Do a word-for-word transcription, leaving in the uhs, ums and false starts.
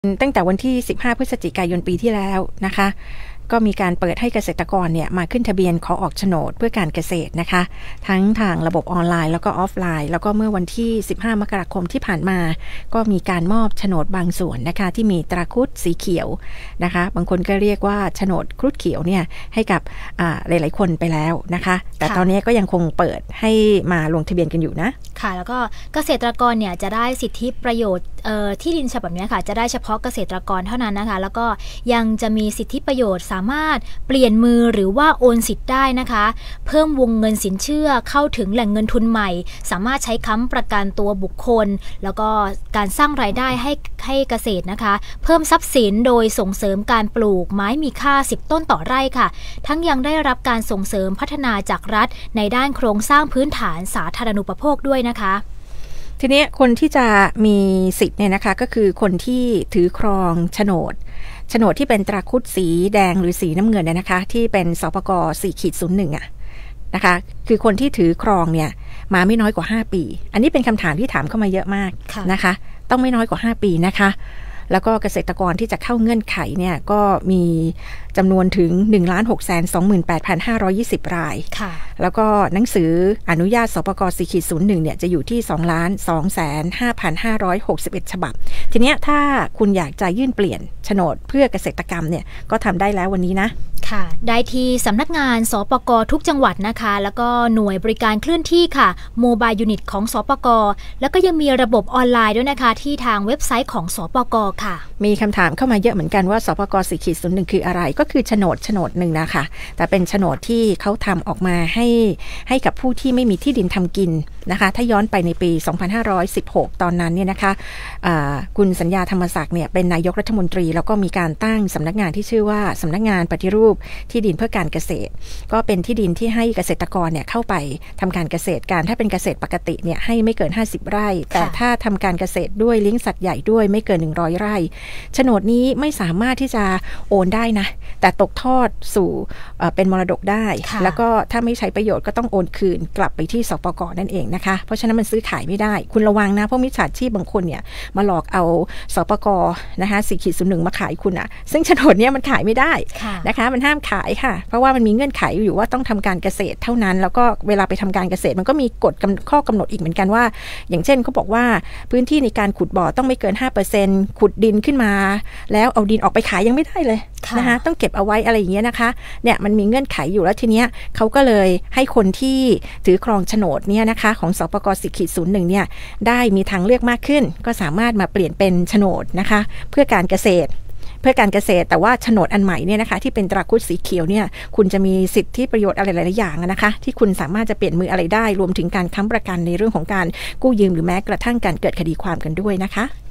ตั้งแต่วันที่สิบห้าพฤศจิกายนปีที่แล้วนะคะก็มีการเปิดให้เกษตรกรเนี่ยมาขึ้นทะเบียนขอออกโฉนดเพื่อการเกษตรนะคะทั้งทางระบบออนไลน์แล้วก็ออฟไลน์แล้วก็เมื่อวันที่สิบห้ามกราคมที่ผ่านมาก็มีการมอบโฉนดบางส่วนนะคะที่มีตราครุฑสีเขียวนะคะบางคนก็เรียกว่าโฉนดครุฑเขียวเนี่ยให้กับหลายๆคนไปแล้วนะคะแต่ตอนนี้ก็ยังคงเปิดให้มาลงทะเบียนกันอยู่นะค่ะแล้วก็เกษตรกรเนี่ยจะได้สิทธิประโยชน์ที่ดินฉบับนี้ค่ะจะได้เฉพาะเกษตรกรเท่านั้นนะคะแล้วก็ยังจะมีสิทธิประโยชน์สามารถเปลี่ยนมือหรือว่าโอนสิทธิ์ได้นะคะเพิ่มวงเงินสินเชื่อเข้าถึงแหล่งเงินทุนใหม่สามารถใช้ค้ำประกันตัวบุคคลแล้วก็การสร้างรายได้ให้ให้เกษตรนะคะเพิ่มทรัพย์สินโดยส่งเสริมการปลูกไม้มีค่าสิบต้นต่อไร่ค่ะทั้งยังได้รับการส่งเสริมพัฒนาจากรัฐในด้านโครงสร้างพื้นฐานสาธารณูปโภคด้วยนะคะทีนี้คนที่จะมีสิทธิ์เนี่ยนะคะก็คือคนที่ถือครองโฉนดโฉนดที่เป็นตราครุฑสีแดงหรือสีน้ำเงินเนี่ยนะคะที่เป็นสปก สี่ศูนย์หนึ่ง อ่ะนะคะคือคนที่ถือครองเนี่ยมาไม่น้อยกว่าห้าปีอันนี้เป็นคำถามที่ถามเข้ามาเยอะมากนะคะต้องไม่น้อยกว่าห้าปีนะคะแล้วก็เกษตรกรที่จะเข้าเงื่อนไขเนี่ยก็มีจำนวนถึง หนึ่งล้านหกแสนสองหมื่นแปดพันห้าร้อยยี่สิบ รายแล้วก็หนังสืออนุญาตสปก สี่ศูนย์หนึ่ง เนี่ยจะอยู่ที่ สองล้านสองแสนห้าพันห้าร้อยหกสิบเอ็ด ฉบับทีเนี้ยถ้าคุณอยากจะยื่นเปลี่ยนโฉนดเพื่อเกษตรกรรมเนี่ยก็ทำได้แล้ววันนี้นะค่ะได้ที่สำนักงานสปกทุกจังหวัดนะคะแล้วก็หน่วยบริการเคลื่อนที่ค่ะโมบายยูนิตของสปกแล้วก็ยังมีระบบออนไลน์ด้วยนะคะที่ทางเว็บไซต์ของสปกค่ะมีคำถามเข้ามาเยอะเหมือนกันว่าสปก สี่ศูนย์หนึ่ง คืออะไรก็คือโฉนดโฉนดหนึ่งนะคะแต่เป็นโฉนดที่เขาทำออกมาให้ให้กับผู้ที่ไม่มีที่ดินทำกินนะคะถ้าย้อนไปในปี สองพันห้าร้อยสิบหก ตอนนั้นเนี่ยนะคะคุณสัญญาธรรมศักดิ์เนี่ยเป็นนายกรัฐมนตรีแล้วก็มีการตั้งสำนักงานที่ชื่อว่าสำนักงานปฏิรูปที่ดินเพื่อการเกษตรก็เป็นที่ดินที่ให้เกษตรกรเนี่ยเข้าไปทำการเกษตรการถ้าเป็นเกษตรปกติเนี่ยให้ไม่เกินห้าสิบไร่แต่ถ้าทำการเกษตรด้วยเลี้ยงสัตว์ใหญ่ด้วยไม่เกินหนึ่งร้อยไร่โฉนดนี้ไม่สามารถที่จะโอนได้นะแต่ตกทอดสู่เป็นมรดกได้แล้วก็ถ้าไม่ใช้ประโยชน์ก็ต้องโอนคืนกลับไปที่สปก.นั่นเองนะคะเพราะฉะนั้นมันซื้อขายไม่ได้คุณระวังนะเพราะมิจฉาชีพบางคนเนี่ยมาหลอกเอาสปก.นะคะสี่ขีดศูนย์หนึ่งมาขายคุณอ่ะซึ่งโฉนดเนี้ยมันขายไม่ได้นะคะมันห้ามขายค่ะเพราะว่ามันมีเงื่อนไขอยู่ว่าต้องทำการเกษตรเท่านั้นแล้วก็เวลาไปทำการเกษตรมันก็มีกฎข้อกำหนดอีกเหมือนกันว่าอย่างเช่นเขาบอกว่าพื้นที่ในการขุดบ่อต้องไม่เกิน ห้าเปอร์เซ็นต์ ขุดดินขึ้นมาแล้วเอาดินออกไปขายยังไม่ได้เลยนะคะต้องเก็บเอาไว้อะไรอย่างเงี้ยนะคะเนี่ยมันมีเงื่อนไขอยู่แล้วทีเนี้ยเขาก็เลยให้คนที่ถือครองโฉนดเนี่ยนะคะของสปก สี่ศูนย์หนึ่ง เนี่ยได้มีทางเลือกมากขึ้นก็สามารถมาเปลี่ยนเป็นโฉนดนะคะเพื่อการเกษตรเพื่อการเกษตรแต่ว่าโฉนดอันใหม่เนี่ยนะคะที่เป็นตราครุฑสีเขียวเนี่ยคุณจะมีสิทธิประโยชน์อะไรหลายๆอย่างนะคะที่คุณสามารถจะเปลี่ยนมืออะไรได้รวมถึงการค้ำประกันในเรื่องของการกู้ยืมหรือแม้กระทั่งการเกิดคดีความกันด้วยนะคะ